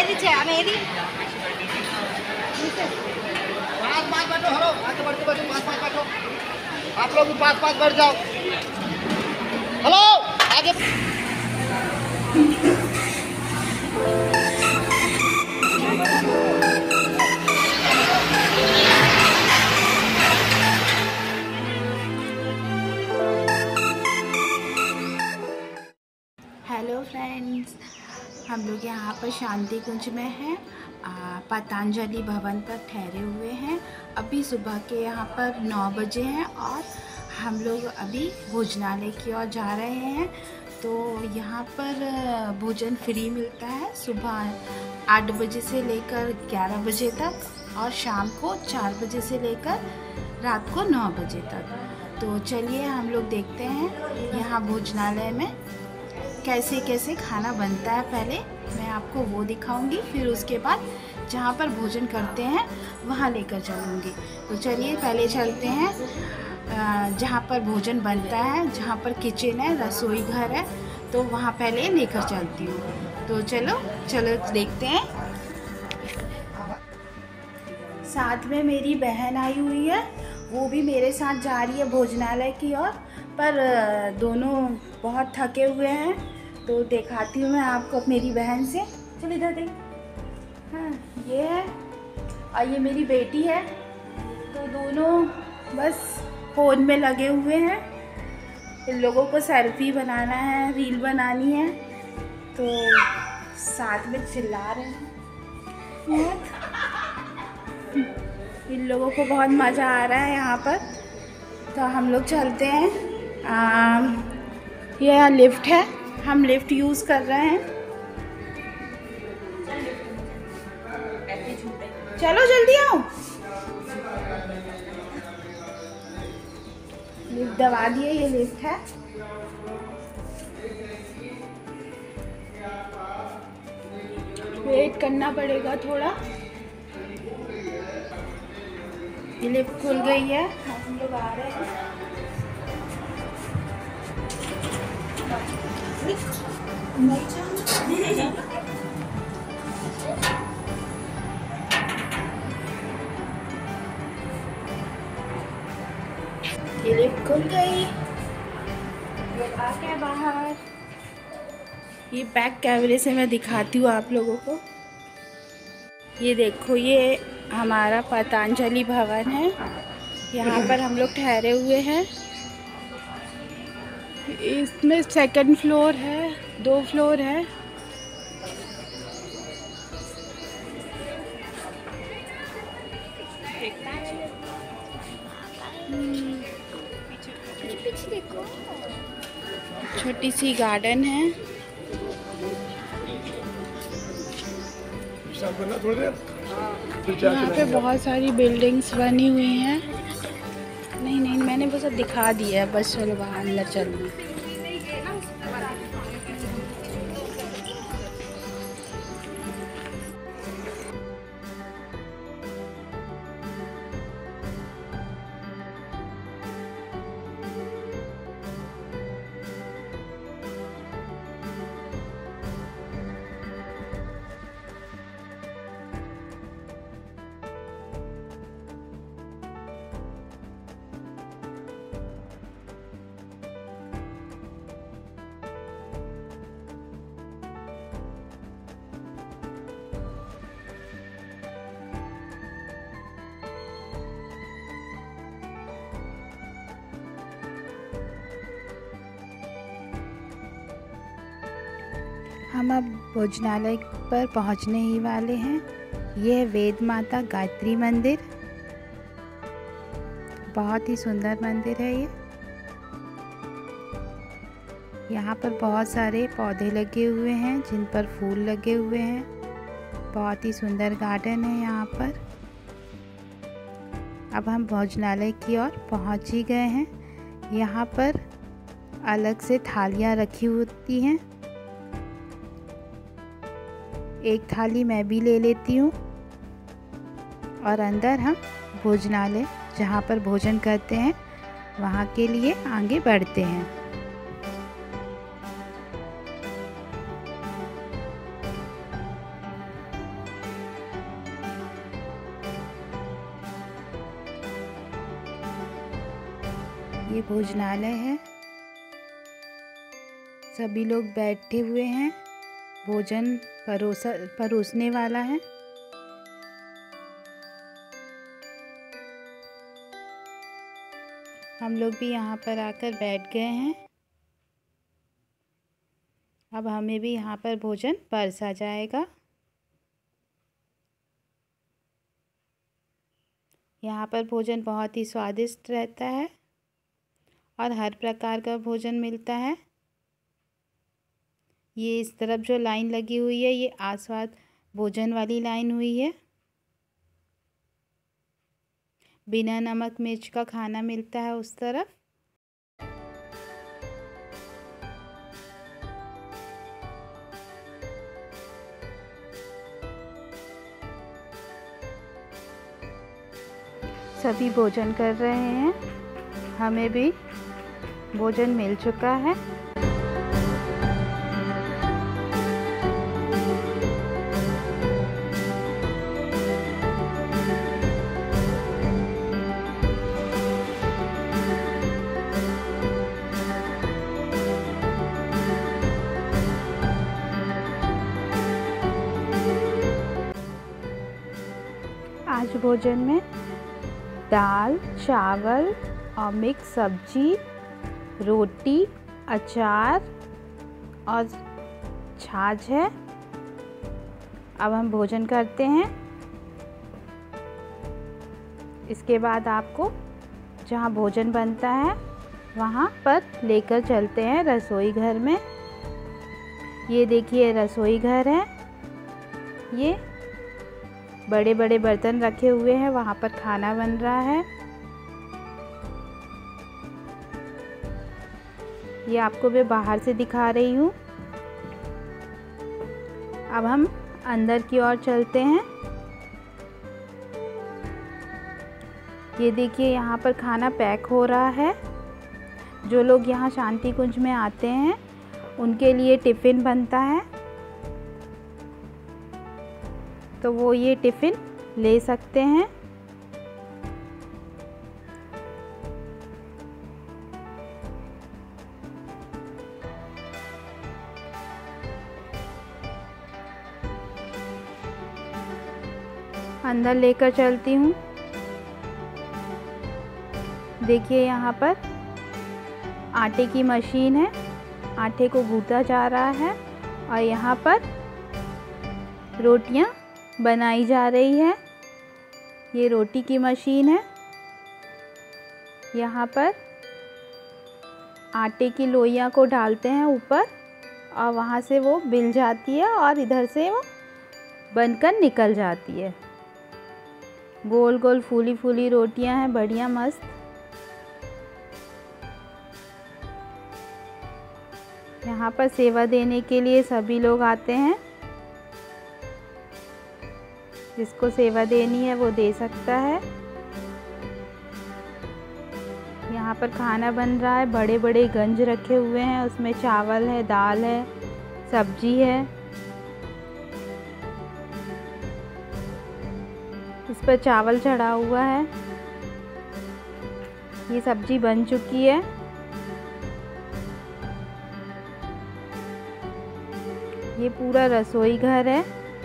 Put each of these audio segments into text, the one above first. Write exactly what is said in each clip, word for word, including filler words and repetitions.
पास पास बैठो, हेलो आगे बढ़ते बैठो, पास पास बैठो, आप लोग भी पास पास बैठ जाओ। हेलो आगे। हेलो फ्रेंड्स, हम लोग यहाँ पर शांति कुंज में हैं, पतंजलि भवन पर ठहरे हुए हैं। अभी सुबह के यहाँ पर नौ बजे हैं और हम लोग अभी भोजनालय की ओर जा रहे हैं। तो यहाँ पर भोजन फ्री मिलता है सुबह आठ बजे से लेकर ग्यारह बजे तक और शाम को चार बजे से लेकर रात को नौ बजे तक। तो चलिए हम लोग देखते हैं यहाँ भोजनालय में कैसे कैसे खाना बनता है। पहले मैं आपको वो दिखाऊंगी, फिर उसके बाद जहाँ पर भोजन करते हैं वहाँ लेकर चलूँगी। तो चलिए पहले चलते हैं जहाँ पर भोजन बनता है, जहाँ पर किचन है, रसोई घर है, तो वहाँ पहले लेकर चलती हूँ। तो चलो चलो देखते हैं। साथ में मेरी बहन आई हुई है, वो भी मेरे साथ जा रही है भोजनालय की ओर, पर दोनों बहुत थके हुए हैं। तो दिखाती हूँ मैं आपको मेरी बहन से। चल इधर देख। हाँ ये है और ये मेरी बेटी है। तो दोनों बस फ़ोन में लगे हुए हैं। इन लोगों को सेल्फी बनाना है, रील बनानी है, तो साथ में चिल्ला रहे हैं बहुत। इन लोगों को बहुत मज़ा आ रहा है यहाँ पर। तो हम लोग चलते हैं। आ, यह लिफ्ट है, हम लिफ्ट यूज़ कर रहे हैं। चलो जल्दी आओ। लिफ्ट दबा दिए, ये लिफ्ट है। वेट करना पड़ेगा थोड़ा। ये लिफ्ट खुल गई है, हम लोग आ रहे हैं। ये लिफ्ट खुल गई, लोग आ गए बाहर। ये बैक कैमरे से मैं दिखाती हूँ आप लोगों को। ये देखो, ये हमारा पतंजलि भवन है, यहाँ पर हम लोग ठहरे हुए हैं। इसमें सेकंड फ्लोर है, दो फ्लोर है। पीछे देखो, छोटी सी गार्डन है। यहाँ पे बहुत सारी बिल्डिंग्स बनी हुई हैं। नहीं नहीं मैंने वो सब दिखा दिया है, बस चलो बाहर अंदर चलना। हम अब भोजनालय पर पहुंचने ही वाले हैं। ये है वेद माता गायत्री मंदिर, बहुत ही सुंदर मंदिर है ये। यहाँ पर बहुत सारे पौधे लगे हुए हैं जिन पर फूल लगे हुए हैं। बहुत ही सुंदर गार्डन है यहाँ पर। अब हम भोजनालय की ओर पहुँच ही गए हैं। यहाँ पर अलग से थालियाँ रखी होती हैं। एक थाली मैं भी ले लेती हूँ और अंदर हम भोजनालय जहाँ पर भोजन करते हैं वहाँ के लिए आगे बढ़ते हैं। ये भोजनालय है। सभी लोग बैठे हुए हैं। भोजन परोसा परोसने वाला है। हम लोग भी यहाँ पर आकर बैठ गए हैं। अब हमें भी यहाँ पर भोजन परोसा जाएगा। यहाँ पर भोजन बहुत ही स्वादिष्ट रहता है और हर प्रकार का भोजन मिलता है। ये इस तरफ जो लाइन लगी हुई है, ये आस्वाद भोजन वाली लाइन हुई है। बिना नमक मिर्च का खाना मिलता है उस तरफ। सभी भोजन कर रहे हैं। हमें भी भोजन मिल चुका है। आज भोजन में दाल, चावल और मिक्स सब्जी, रोटी, अचार और छाछ है। अब हम भोजन करते हैं। इसके बाद आपको जहाँ भोजन बनता है वहाँ पर लेकर चलते हैं रसोई घर में। ये देखिए रसोई घर है। ये बड़े बड़े बर्तन रखे हुए हैं, वहाँ पर खाना बन रहा है। ये आपको मैं बाहर से दिखा रही हूँ। अब हम अंदर की ओर चलते हैं। ये देखिए यहाँ पर खाना पैक हो रहा है। जो लोग यहाँ शांति कुंज में आते हैं उनके लिए टिफ़िन बनता है, तो वो ये टिफ़िन ले सकते हैं। अंदर लेकर चलती हूँ। देखिए यहाँ पर आटे की मशीन है। आटे को गूंथा जा रहा है और यहाँ पर रोटियाँ बनाई जा रही है। ये रोटी की मशीन है। यहाँ पर आटे की लोइयाँ को डालते हैं ऊपर और वहाँ से वो बिल जाती है और इधर से वो बनकर निकल जाती है। गोल गोल फूली फूली रोटियाँ हैं, बढ़िया मस्त। यहाँ पर सेवा देने के लिए सभी लोग आते हैं। जिसको सेवा देनी है वो दे सकता है। यहाँ पर खाना बन रहा है। बड़े बड़े गंज रखे हुए हैं, उसमें चावल है, दाल है, सब्जी है। इस पर चावल चढ़ा हुआ है। ये सब्जी बन चुकी है। ये पूरा रसोई घर है।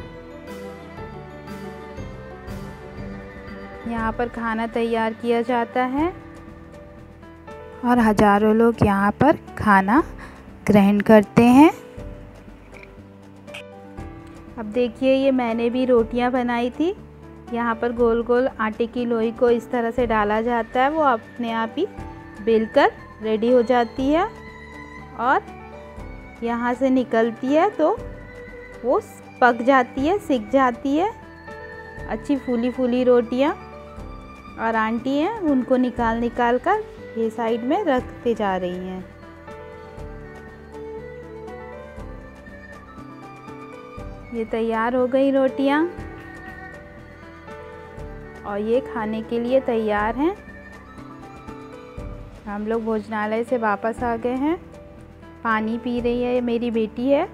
यहाँ पर खाना तैयार किया जाता है और हजारों लोग यहाँ पर खाना ग्रहण करते हैं। अब देखिए ये मैंने भी रोटियाँ बनाई थी। यहाँ पर गोल गोल आटे की लोई को इस तरह से डाला जाता है, वो अपने आप ही बेलकर रेडी हो जाती है और यहाँ से निकलती है तो वो पक जाती है, सिक जाती है। अच्छी फूली फूली रोटियाँ और आंटी हैं उनको निकाल निकाल कर ये साइड में रखते जा रही हैं। ये तैयार हो गई रोटियाँ और ये खाने के लिए तैयार हैं। हम लोग भोजनालय से वापस आ गए हैं। पानी पी रही है, ये मेरी बेटी है।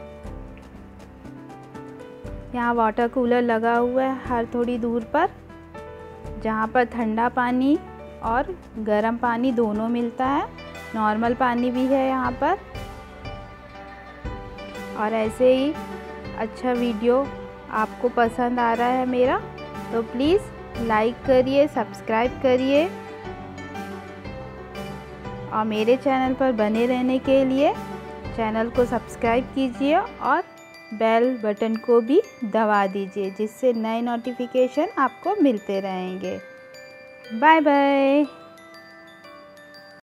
यहाँ वाटर कूलर लगा हुआ है हर थोड़ी दूर पर, जहाँ पर ठंडा पानी और गर्म पानी दोनों मिलता है, नॉर्मल पानी भी है यहाँ पर। और ऐसे ही अच्छा वीडियो आपको पसंद आ रहा है मेरा तो प्लीज़ लाइक करिए, सब्सक्राइब करिए और मेरे चैनल पर बने रहने के लिए चैनल को सब्सक्राइब कीजिए और बेल बटन को भी दबा दीजिए, जिससे नए नोटिफिकेशन आपको मिलते रहेंगे। Bye bye.